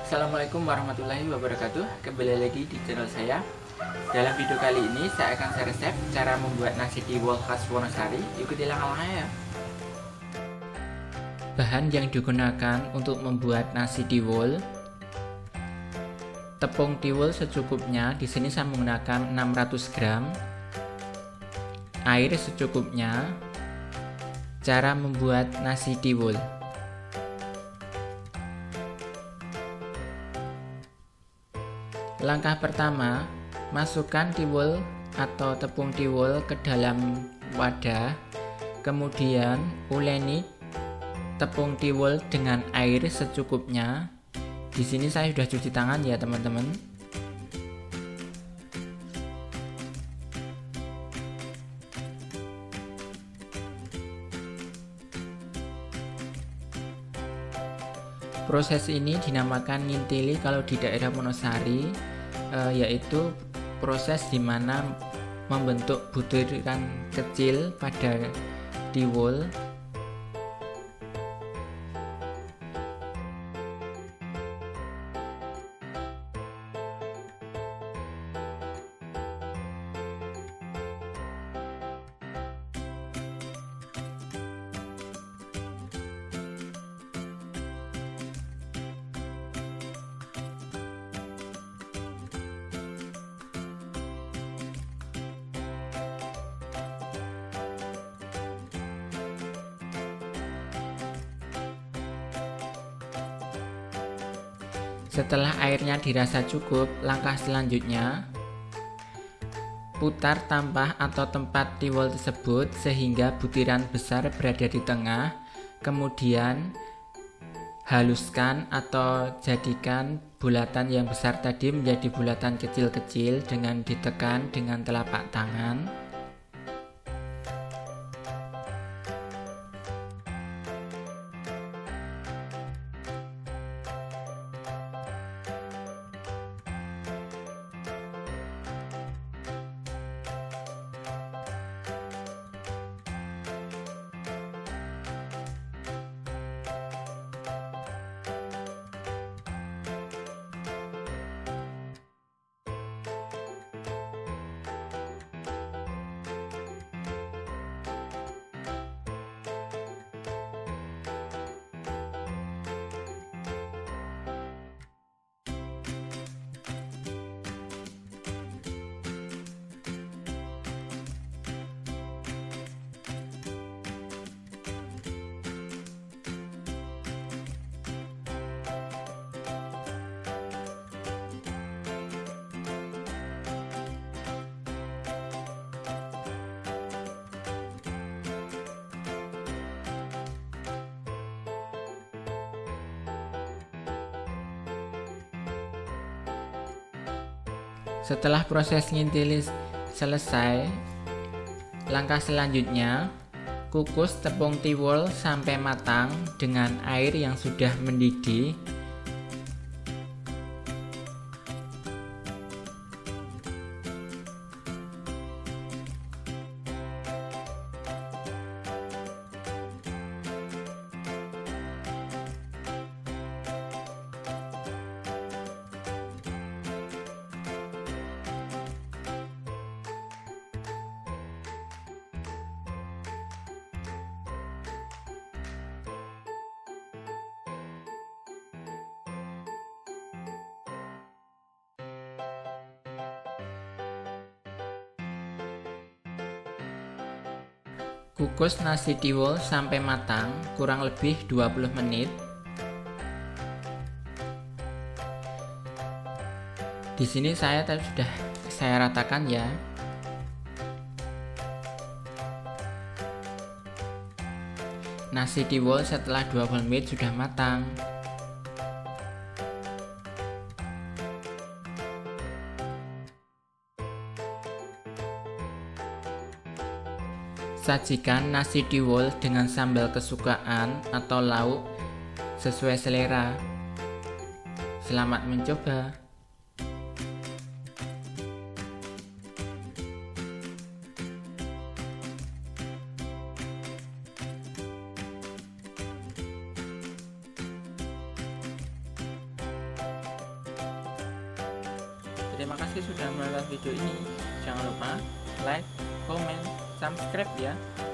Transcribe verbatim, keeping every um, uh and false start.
Assalamualaikum warahmatullahi wabarakatuh. Kembali lagi di channel saya. Dalam video kali ini saya akan share resep cara membuat nasi tiwul khas Wonosari. Ikuti langkah-langkahnya ya. Bahan yang digunakan untuk membuat nasi tiwul: tepung tiwul secukupnya. Di sini saya menggunakan enam ratus gram. Air secukupnya. Cara membuat nasi tiwul: langkah pertama, masukkan tiwul atau tepung tiwul ke dalam wadah. Kemudian uleni tepung tiwul dengan air secukupnya. Di sini saya sudah cuci tangan ya, teman-teman. Proses ini dinamakan ngintili kalau di daerah Wonosari, e, yaitu proses dimana membentuk butiran kecil pada tiwul. Setelah airnya dirasa cukup, langkah selanjutnya putar tampah atau tempat tiwul tersebut sehingga butiran besar berada di tengah. Kemudian haluskan atau jadikan bulatan yang besar tadi menjadi bulatan kecil-kecil dengan ditekan dengan telapak tangan. Setelah proses ngintili selesai, langkah selanjutnya kukus tepung tiwul sampai matang dengan air yang sudah mendidih. Kukus nasi tiwul sampai matang kurang lebih dua puluh menit. Di sini saya tadi sudah saya ratakan ya. Nasi tiwul setelah dua puluh menit sudah matang. Sajikan nasi tiwul dengan sambal kesukaan atau lauk sesuai selera. Selamat mencoba. Terima kasih sudah menonton video ini. Jangan lupa like, comment, subscribe ya.